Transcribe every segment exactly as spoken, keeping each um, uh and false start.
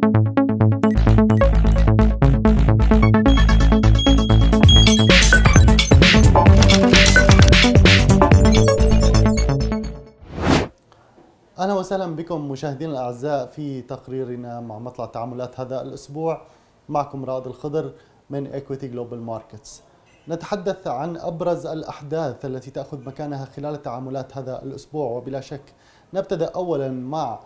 أهلا وسهلا بكم مشاهدينا الأعزاء في تقريرنا مع مطلع تعاملات هذا الأسبوع. معكم رائد الخضر من Equity Global Markets. نتحدث عن أبرز الأحداث التي تأخذ مكانها خلال تعاملات هذا الأسبوع، وبلا شك نبتدأ أولا مع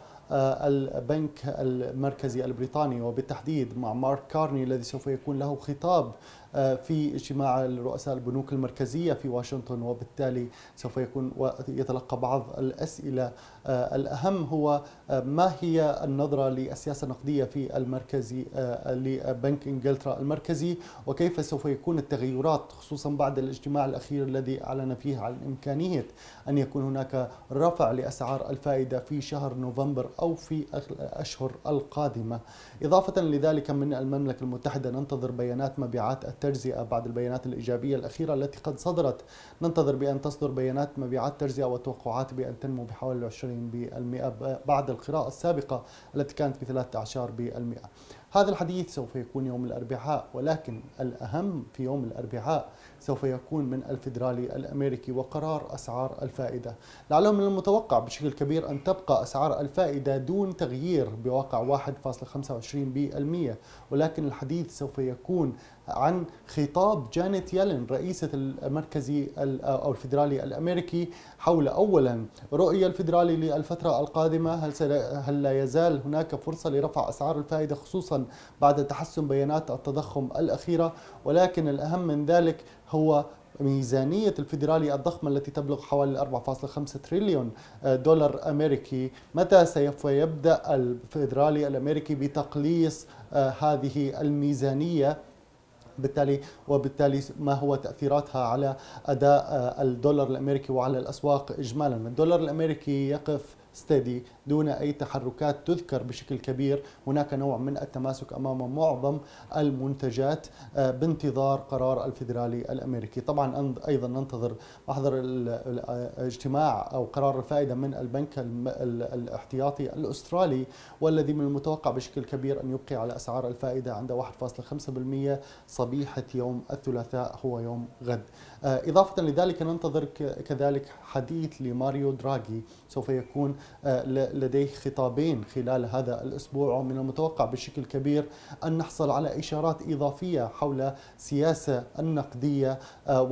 البنك المركزي البريطاني، وبالتحديد مع مارك كارني الذي سوف يكون له خطاب في اجتماع رؤساء البنوك المركزية في واشنطن، وبالتالي سوف يكون يتلقى بعض الأسئلة. الأهم هو ما هي النظرة للسياسة النقدية في المركزي لبنك إنجلترا المركزي، وكيف سوف يكون التغيرات خصوصا بعد الاجتماع الأخير الذي أعلن فيه عن إمكانية أن يكون هناك رفع لأسعار الفائدة في شهر نوفمبر أو في الأشهر القادمة. إضافة لذلك من المملكة المتحدة ننتظر بيانات مبيعات التجزئة بعد البيانات الإيجابية الأخيرة التي قد صدرت. ننتظر بأن تصدر بيانات مبيعات تجزئة وتوقعات بأن تنمو بحوالي عشرين بالمئة بعد القراءة السابقة التي كانت بثلاثة عشر بالمئة. هذا الحديث سوف يكون يوم الأربعاء، ولكن الأهم في يوم الأربعاء سوف يكون من الفيدرالي الأمريكي وقرار أسعار الفائدة. لعله من المتوقع بشكل كبير أن تبقى أسعار الفائدة دون تغيير بواقع واحد فاصلة خمسة وعشرين بالمئة، ولكن الحديث سوف يكون عن خطاب جانيت يلين رئيسة المركزي أو الفيدرالي الأمريكي حول أولا رؤية الفيدرالي للفترة القادمة. هل هل لا يزال هناك فرصة لرفع أسعار الفائدة خصوصا بعد تحسن بيانات التضخم الأخيرة، ولكن الأهم من ذلك هو ميزانية الفيدرالي الضخمة التي تبلغ حوالي أربعة فاصلة خمسة تريليون دولار أمريكي. متى سوف يبدأ الفيدرالي الأمريكي بتقليص هذه الميزانية بالتالي وبالتالي ما هو تأثيراتها على أداء الدولار الأمريكي وعلى الأسواق إجمالا؟ الدولار الأمريكي يقف ستدي دون أي تحركات تذكر بشكل كبير. هناك نوع من التماسك أمام معظم المنتجات بانتظار قرار الفيدرالي الأمريكي. طبعا أيضا ننتظر محضر الاجتماع أو قرار الفائدة من البنك الاحتياطي الأسترالي، والذي من المتوقع بشكل كبير أن يبقي على أسعار الفائدة عند واحد فاصلة خمسة بالمئة صبيحة يوم الثلاثاء هو يوم غد. إضافة لذلك ننتظر كذلك حديث لماريو دراغي، سوف يكون لديه خطابين خلال هذا الأسبوع، ومن المتوقع بشكل كبير أن نحصل على إشارات إضافية حول سياسة النقدية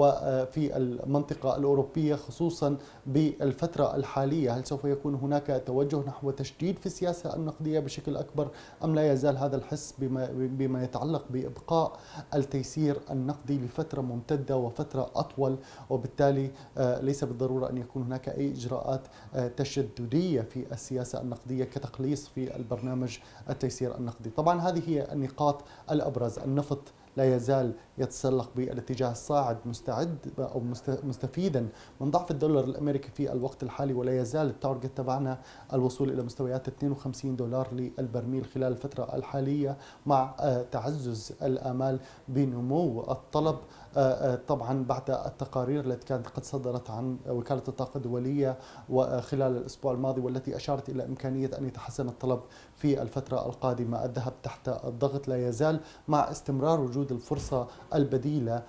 وفي المنطقة الأوروبية خصوصا بالفترة الحالية. هل سوف يكون هناك توجه نحو تشديد في السياسة النقدية بشكل أكبر، أم لا يزال هذا الحس بما, بما يتعلق بإبقاء التيسير النقدي لفترة ممتدة وفترة أطول، وبالتالي ليس بالضرورة أن يكون هناك أي إجراءات تشددية في السياسة النقدية كتقليص في البرنامج التيسير النقدي. طبعا هذه هي النقاط الأبرز. النفط لا يزال يتسلق بالاتجاه الصاعد مستعد أو مستفيدا من ضعف الدولار الأمريكي في الوقت الحالي، ولا يزال التارجت تبعنا الوصول إلى مستويات اثنين وخمسين دولار للبرميل خلال الفترة الحالية، مع تعزز الآمال بنمو الطلب طبعا بعد التقارير التي كانت قد صدرت عن وكالة الطاقة الدولية وخلال الأسبوع الماضي، والتي أشارت إلى إمكانية أن يتحسن الطلب في الفترة القادمة. الذهب تحت الضغط لا يزال مع استمرار وجود الفرصة البديلة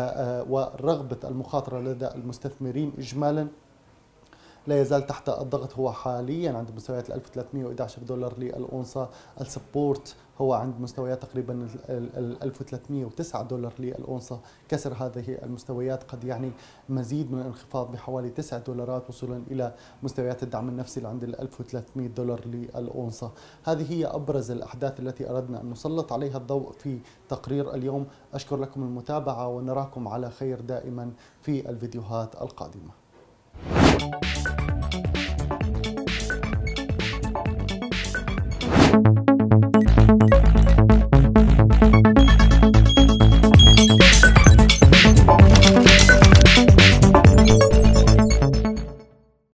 ورغبة المخاطرة لدى المستثمرين إجمالا. لا يزال تحت الضغط، هو حاليا عند مستويات ألف وثلاثمئة وأحد عشر دولار للأونصة. السبورت هو عند مستويات تقريبا ألف وثلاثمئة وتسعة دولار للأونصة. كسر هذه المستويات قد يعني مزيد من الانخفاض بحوالي تسعة دولارات وصولا إلى مستويات الدعم النفسي اللي عند ألف وثلاثمئة دولار للأونصة. هذه هي أبرز الأحداث التي أردنا أن نسلط عليها الضوء في تقرير اليوم. أشكر لكم المتابعة ونراكم على خير دائما في الفيديوهات القادمة.